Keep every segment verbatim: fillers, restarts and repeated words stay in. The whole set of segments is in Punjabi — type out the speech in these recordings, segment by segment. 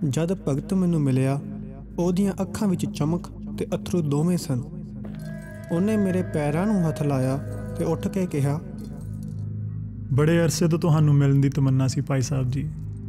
जद भगत मैनू मिलिया ਉਹਦੀਆਂ ਅੱਖਾਂ ਵਿੱਚ ਚਮਕ ਤੇ ਅਥਰੂ ਦੋਵੇਂ ਸਨ। ਉਹਨੇ ਮੇਰੇ ਪੈਰਾਂ ਨੂੰ ਹੱਥ ਲਾਇਆ ਤੇ ਉੱਠ ਕੇ ਕਿਹਾ, ਬੜੇ ਅਰਸੇ ਤੋਂ ਤੁਹਾਨੂੰ ਮਿਲਣ ਦੀ ਤਮੰਨਾ ਸੀ ਭਾਈ ਸਾਹਿਬ ਜੀ।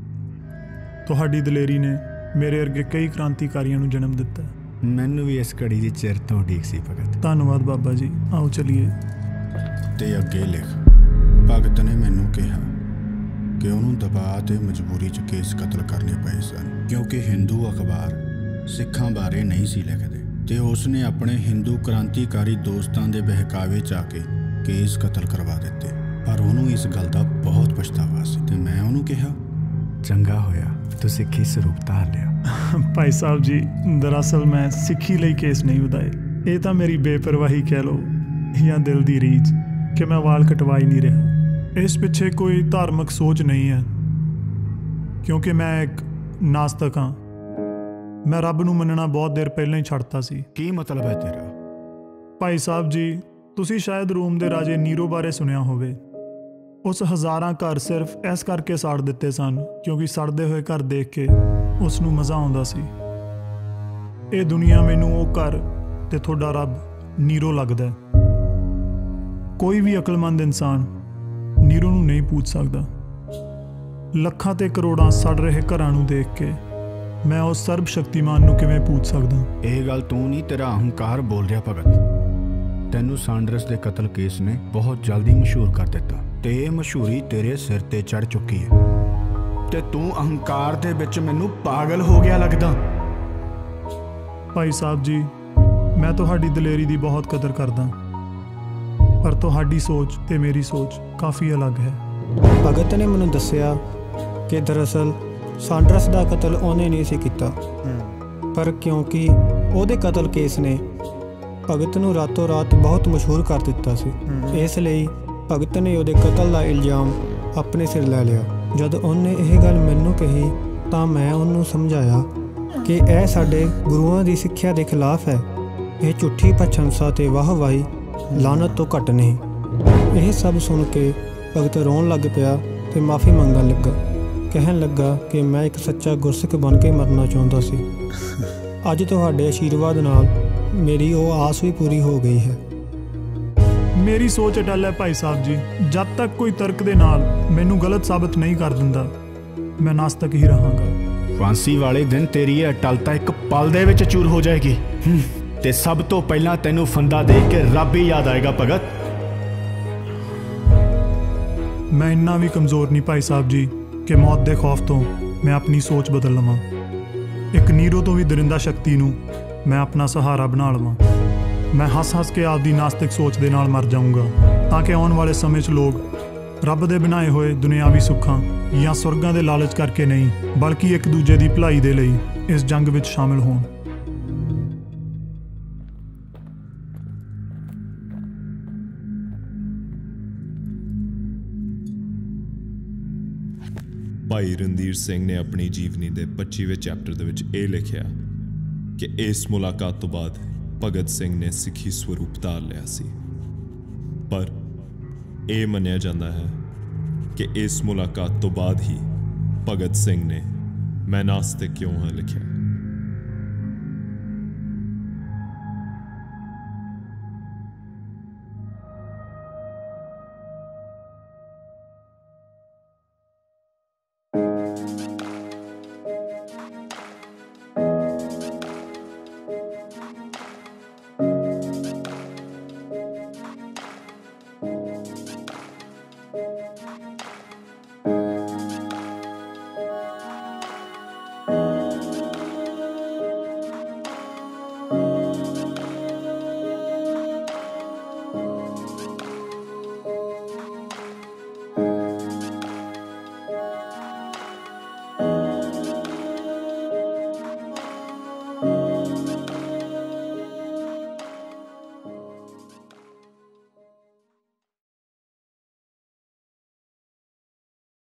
ਤੁਹਾਡੀ ਦਲੇਰੀ ਨੇ ਮੇਰੇ ਵਰਗੇ ਕਈ ਕ੍ਰਾਂਤੀਕਾਰੀਆਂ ਨੂੰ ਜਨਮ ਦਿੱਤਾ। ਮੈਨੂੰ ਵੀ ਇਸ ਘੜੀ ਦੀ ਚਿਰ ਤੋਂ ਉਡੀਕ ਸੀ ਭਗਤ। ਧੰਨਵਾਦ ਬਾਬਾ ਜੀ। ਆਓ ਚਲੀਏ। ਤੇ ਅੱਗੇ ਲਿਖ, ਭਗਤ ਨੇ ਮੈਨੂੰ ਕਿਹਾ ਕਿ ਉਹਨੂੰ ਦਬਾਅ ਤੇ ਮਜਬੂਰੀ 'ਚ ਕੇਸ ਕਤਲ ਕਰਨੇ ਪਏ ਸਨ, ਕਿਉਂਕਿ ਹਿੰਦੂ ਅਖਬਾਰ ਸਿੱਖਾਂ ਬਾਰੇ ਨਹੀਂ ਸੀ ਲਿਖਦੇ ਤੇ ਉਸਨੇ ਆਪਣੇ ਹਿੰਦੂ ਕ੍ਰਾਂਤੀਕਾਰੀ ਦੋਸਤਾਂ ਦੇ ਬਹਿਕਾਵੇ 'ਚ ਆ ਕੇ ਕੇਸ ਕਤਲ ਕਰਵਾ ਦਿੱਤੇ। ਪਰ ਉਹਨੂੰ ਇਸ ਗੱਲ ਦਾ ਬਹੁਤ ਪਛਤਾਵਾ ਸੀ ਤੇ ਮੈਂ ਉਹਨੂੰ ਕਿਹਾ, ਚੰਗਾ ਹੋਇਆ ਤੂੰ ਸਿੱਖੀ ਸਰੂਪ ਧਾਰ ਲਿਆ। ਭਾਈ ਸਾਹਿਬ ਜੀ, ਦਰਅਸਲ ਮੈਂ ਸਿੱਖੀ ਲਈ ਕੇਸ ਨਹੀਂ ਵਧਾਏ। ਇਹ ਤਾਂ ਮੇਰੀ ਬੇਪਰਵਾਹੀ ਕਹਿ ਲਓ ਜਾਂ ਦਿਲ ਦੀ ਰੀਝ ਕਿ ਮੈਂ ਵਾਲ ਕਟਵਾ ਹੀ ਨਹੀਂ ਰਿਹਾ। ਇਸ ਪਿੱਛੇ ਕੋਈ ਧਾਰਮਿਕ ਸੋਚ ਨਹੀਂ ਹੈ, ਕਿਉਂਕਿ ਮੈਂ ਇੱਕ ਨਾਸਤਕ ਹਾਂ। ਮੈਂ ਰੱਬ ਨੂੰ ਮੰਨਣਾ ਬਹੁਤ ਦੇਰ ਪਹਿਲਾਂ ਹੀ ਛੱਡਤਾ ਸੀ। ਕੀ ਮਤਲਬ ਹੈ ਤੇਰਾ? ਭਾਈ ਸਾਹਿਬ ਜੀ, ਤੁਸੀਂ ਸ਼ਾਇਦ ਰੋਮ ਦੇ ਰਾਜੇ ਨੀਰੋ ਬਾਰੇ ਸੁਣਿਆ ਹੋਵੇ। ਉਸ ਹਜ਼ਾਰਾਂ ਘਰ ਸਿਰਫ ਇਸ ਕਰਕੇ ਸਾੜ ਦਿੱਤੇ ਸਨ ਕਿਉਂਕਿ ਸੜਦੇ ਹੋਏ ਘਰ ਦੇਖ ਕੇ ਉਸ ਨੂੰ ਮਜ਼ਾ ਆਉਂਦਾ ਸੀ। ਇਹ ਦੁਨੀਆ ਮੈਨੂੰ ਉਹ ਘਰ ਤੇ ਤੁਹਾਡਾ ਰੱਬ ਨੀਰੋ ਲੱਗਦਾ। ਕੋਈ ਵੀ ਅਕਲਮੰਦ ਇਨਸਾਨ ਨੀਰੋ ਨੂੰ ਨਹੀਂ ਪੁੱਛ ਸਕਦਾ। ਲੱਖਾਂ ਤੇ ਕਰੋੜਾਂ ਸੜ ਰਹੇ ਘਰਾਂ ਨੂੰ ਦੇਖ ਕੇ ਮੈਂ ਉਸ ਸਰਬ ਸ਼ਕਤੀਮਾਨ ਨੂੰ ਕਿਵੇਂ ਪੁੱਛ ਸਕਦਾ? ਇਹ ਗੱਲ ਤੂੰ ਨਹੀਂ, ਤੇਰਾ ਅਹੰਕਾਰ ਬੋਲ ਰਿਹਾ ਭਗਤ। ਤੈਨੂੰ ਸਾਂਡਰਸ ਦੇ ਕਤਲ ਕੇਸ ਨੇ ਬਹੁਤ ਜਲਦੀ ਮਸ਼ਹੂਰ ਕਰ ਦਿੱਤਾ ਤੇ ਇਹ ਮਸ਼ਹੂਰੀ ਤੇਰੇ ਸਿਰ ਤੇ ਚੜ ਚੁੱਕੀ ਹੈ ਤੇ ਤੂੰ ਅਹੰਕਾਰ ਦੇ ਵਿੱਚ ਮੈਨੂੰ ਪਾਗਲ ਹੋ ਗਿਆ ਲੱਗਦਾ। ਭਾਈ ਸਾਹਿਬ ਜੀ, ਮੈਂ ਤੁਹਾਡੀ ਦਲੇਰੀ ਦੀ ਬਹੁਤ ਕਦਰ ਕਰਦਾ, ਪਰ ਤੁਹਾਡੀ ਸੋਚ ਤੇ ਮੇਰੀ ਸੋਚ ਕਾਫੀ ਅਲੱਗ ਹੈ। ਭਗਤ ਨੇ ਮੈਨੂੰ ਦੱਸਿਆ ਕਿ ਦਰਅਸਲ ਸਾਂਡਰਸ ਦਾ ਕਤਲ ਉਹਨੇ ਨਹੀਂ ਸੀ ਕੀਤਾ, ਪਰ ਕਿਉਂਕਿ ਉਹਦੇ ਕਤਲ ਕੇਸ ਨੇ ਭਗਤ ਨੂੰ ਰਾਤੋਂ ਰਾਤ ਬਹੁਤ ਮਸ਼ਹੂਰ ਕਰ ਦਿੱਤਾ ਸੀ, ਇਸ ਲਈ ਭਗਤ ਨੇ ਉਹਦੇ ਕਤਲ ਦਾ ਇਲਜ਼ਾਮ ਆਪਣੇ ਸਿਰ ਲੈ ਲਿਆ। ਜਦ ਉਹਨੇ ਇਹ ਗੱਲ ਮੈਨੂੰ ਕਹੀ ਤਾਂ ਮੈਂ ਉਹਨੂੰ ਸਮਝਾਇਆ ਕਿ ਇਹ ਸਾਡੇ ਗੁਰੂਆਂ ਦੀ ਸਿੱਖਿਆ ਦੇ ਖਿਲਾਫ ਹੈ। ਇਹ ਝੂਠੀ ਪ੍ਰਸ਼ੰਸਾ ਤੇ ਵਾਹਵਾਹੀ ਲਾਨਤ ਤੋਂ ਘੱਟ ਨਹੀਂ। ਇਹ ਸਭ ਸੁਣ ਕੇ ਭਗਤ ਰੋਣ ਲੱਗ ਪਿਆ ਤੇ ਮਾਫੀ ਮੰਗਣ ਲੱਗਾ। ਕਹਿਣ ਲੱਗਾ ਕਿ ਮੈਂ ਇੱਕ ਸੱਚਾ ਗੁਰਸਿੱਖ ਬਣ ਕੇ ਮਰਨਾ ਚਾਹੁੰਦਾ ਸੀ। ਅੱਜ ਤੁਹਾਡੇ ਆਸ਼ੀਰਵਾਦ ਨਾਲ ਮੇਰੀ ਉਹ ਆਸ ਵੀ ਪੂਰੀ ਹੋ ਗਈ ਹੈ। ਮੇਰੀ ਸੋਚ ਅਟੱਲ ਹੈ ਭਾਈ ਸਾਹਿਬ ਜੀ। ਜਦ ਤੱਕ ਕੋਈ ਤਰਕ ਦੇ ਨਾਲ ਮੈਨੂੰ ਗਲਤ ਸਾਬਤ ਨਹੀਂ ਕਰ ਦਿੰਦਾ, ਮੈਂ ਨਾਸਤਕ ਹੀ ਰਹਾਂਗਾ। ਫਾਂਸੀ ਵਾਲੇ ਦਿਨ ਤੇਰੀ ਇਹ ਅਟਲਤਾ ਇੱਕ ਪਲ ਦੇ ਵਿੱਚ ਚੂਰ ਹੋ ਜਾਏਗੀ ਤੇ ਸਭ ਤੋਂ ਪਹਿਲਾਂ ਤੈਨੂੰ ਫੰਦਾ ਦੇਖ ਕੇ ਰੱਬ ਹੀ ਯਾਦ ਆਏਗਾ ਭਗਤ। ਮੈਂ ਇੰਨਾ ਵੀ ਕਮਜ਼ੋਰ ਨਹੀਂ ਭਾਈ ਸਾਹਿਬ ਜੀ ਕਿ ਮੌਤ ਦੇ ਖੌਫ ਤੋਂ ਮੈਂ ਆਪਣੀ ਸੋਚ ਬਦਲ ਲਵਾਂ। ਇੱਕ ਨੀਰੋ ਤੋਂ ਵੀ ਦਰਿੰਦਾ ਸ਼ਕਤੀ ਨੂੰ ਮੈਂ ਆਪਣਾ ਸਹਾਰਾ ਬਣਾ ਲਵਾਂ। ਮੈਂ ਹੱਸ ਹੱਸ ਕੇ ਆਪਦੀ ਨਾਸਤਿਕ ਸੋਚ ਦੇ ਨਾਲ ਮਰ ਜਾਊਂਗਾ ਤਾਂ ਕਿ ਆਉਣ ਵਾਲੇ ਸਮੇਂ 'ਚ ਲੋਕ ਰੱਬ ਦੇ ਬਣਾਏ ਹੋਏ ਦੁਨਿਆਵੀ ਸੁੱਖਾਂ ਜਾਂ ਸੁਰਗਾਂ ਦੇ ਲਾਲਚ ਕਰਕੇ ਨਹੀਂ, ਬਲਕਿ ਇੱਕ ਦੂਜੇ ਦੀ ਭਲਾਈ ਦੇ ਲਈ ਇਸ ਜੰਗ ਵਿੱਚ ਸ਼ਾਮਿਲ ਹੋਣ। ਭਾਈ ਰਣਧੀਰ ਸਿੰਘ ਨੇ ਆਪਣੀ ਜੀਵਨੀ ਦੇ ਪੱਚੀਵੇਂ ਚੈਪਟਰ ਦੇ ਵਿੱਚ ਇਹ ਲਿਖਿਆ ਕਿ ਇਸ ਮੁਲਾਕਾਤ ਤੋਂ ਬਾਅਦ ਭਗਤ ਸਿੰਘ ਨੇ ਸਿੱਖੀ ਸਰੂਪ ਧਾਰ ਲਿਆ ਸੀ, ਪਰ ਇਹ ਮੰਨਿਆ ਜਾਂਦਾ ਹੈ ਕਿ ਇਸ ਮੁਲਾਕਾਤ ਤੋਂ ਬਾਅਦ ਹੀ ਭਗਤ ਸਿੰਘ ਨੇ ਮੈਂ ਨਾਸਤਿਕ ਕਿਉਂ ਹਾਂ ਲਿਖਿਆ।